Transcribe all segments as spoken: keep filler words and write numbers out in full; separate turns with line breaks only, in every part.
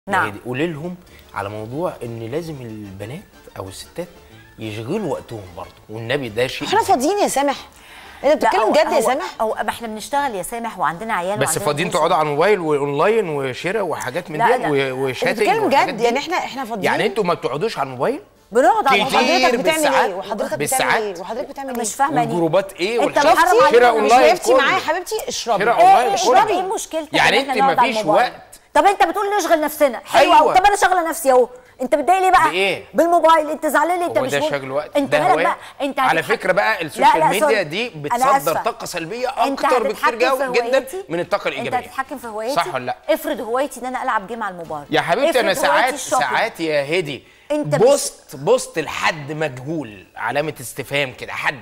نعم.
قولي لهم على موضوع ان لازم البنات او الستات يشغلوا وقتهم برضه، والنبي ده شيء
احنا فاضيين يا سامح؟ انت بتتكلم جد يا سامح؟
او ما احنا بنشتغل يا سامح وعندنا عيال
بس فاضيين تقعدوا على الموبايل واونلاين وشراء وحاجات من دي وشاتنج.
بتتكلم جد يعني احنا احنا فاضيين؟
يعني انتوا ما بتقعدوش على الموبايل؟
بنقعد على
الموبايل. حضرتك بتعمل ايه؟
وحضرتك
بتعمل ايه؟ وحضرتك بتعمل ايه؟
مش فاهمه
الجروبات ايه؟
انت محرم
شراء اونلاين.
شربتي معايا يا حبيبتي؟ اشربي.
شراء اونلاين.
اشربي. ايه مشكلتك؟
يعني انت ما فيش وقت؟
طب انت بتقول نشغل نفسنا، حلو.
أيوة.
طب انا شغله نفسي اهو. انت متضايق ليه بقى؟
بايه؟
بالموبايل. انت زعلان ليه؟ انت
هو
مش
ده شغل وقت؟
انت
ده
مالك بقى؟ انت
على فكره بقى السوشيال ميديا دي بتصدر طاقه سلبيه اكتر بكتير جدا من الطاقه الايجابيه.
انت هتتحكم في هوايتي؟
صح ولا لا؟
افرض هوايتي ان انا العب جيم على الموبايل
يا حبيبتي. انا ساعات ساعات يا هدي بوست بوست لحد مجهول علامه استفهام كده، حد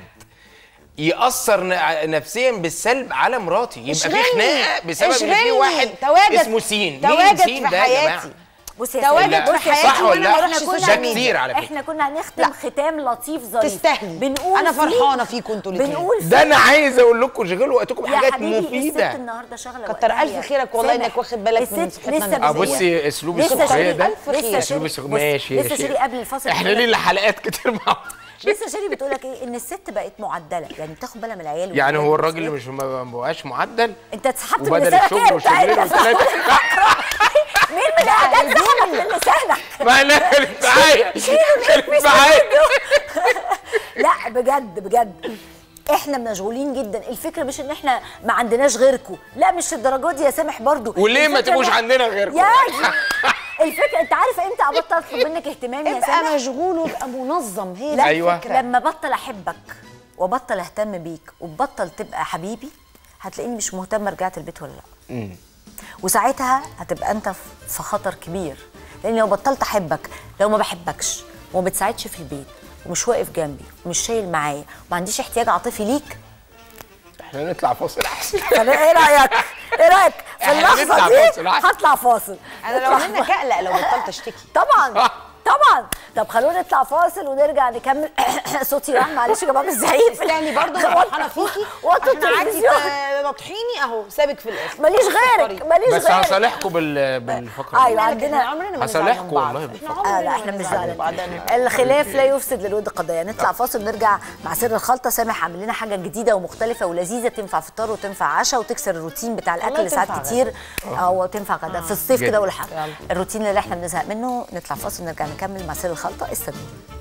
يأثر نفسيا بالسلب على مراتي، يبقى في خناقه بسبب ان في واحد اسمه سين. مين سين ده يا جماعه؟
بصي
تواجد في حياتي
صح ولا لا؟
ده
كتير على فكره.
احنا كنا هنختم ختام لطيف ظريف.
تستاهلي.
بنقول
انا فرحانه فيكم انتوا الاثنين.
بنقول
ده انا عايز اقول لكم شغلوا وقتكم بحاجات مفيده.
الست النهارده شغله
كتر الف خيرك والله انك واخد بالك من صحتنا.
اه بصي اسلوب السخريه ده
اسلوب
السخريه ماشي.
لسه شيري قبل الفاصل
احنا ليه حلقات كتير مع بعض.
لسه شيري بتقول لك ايه؟ ان الست بقت معدله، يعني بتاخد بالها من العيال.
يعني هو الراجل اللي مش ما بقاش معدل؟
انت اتسحبت من
بدل
لسانك
الشغل وشغلين وثلاثه.
مين من الأعداد سحبك من لسانك؟
ما انا كانت معايا كانت معايا.
لا بجد بجد احنا مشغولين جدا. الفكره مش ان احنا ما عندناش غيركم، لا مش الدرجات دي يا سامح برضو.
وليه ما تبقوش عندنا غيركم؟
يا الفكره انت عارفه امتى ابطل اطلب منك اهتمام يا سامح؟
ابقى مشغول وابقى منظم. هي
لا
أيوة.
الفكره لما ابطل احبك وابطل اهتم بيك وبطل تبقى حبيبي، هتلاقيني مش مهتمه رجعت البيت ولا لا.
امم
وساعتها هتبقى انت في خطر كبير، لان لو بطلت احبك، لو ما بحبكش وما بتساعدش في البيت ومش واقف جنبي ومش شايل معايا وما عنديش احتياج عاطفي ليك،
احنا نطلع فاصل احسن.
طب ايه رايك؟ ايه رايك في اللحظه دي؟ هطلع فاصل.
انا لو منك اقلق لو بطلت اشتكي.
طبعا طبعا. طب خلونا نطلع فاصل ونرجع نكمل. صوتي راح معلش يا جماعه مش زعيق.
تاني برضه فرحانه فيكي. احنا عادي ناطحيني اهو سابك في الاخر.
ماليش غيرك ماليش غيرك.
بس هصالحكم بالفقره.
ايوه عندنا
هصالحكم والله بالفقره.
اه لا احنا مش زعلانين. الخلاف لا يفسد للود قضيه. نطلع فاصل ونرجع مع سر الخلطه. سامح عامل لنا حاجه جديده ومختلفه ولذيذه، تنفع فطار وتنفع عشاء وتكسر الروتين بتاع الاكل ساعات كتير، او تنفع غدا في الصيف كده ولا حاجه. الروتين اللي احنا بنزهق منه. نطلع فاصل ونرجع نكمل مع سر الخلطه. استنوا.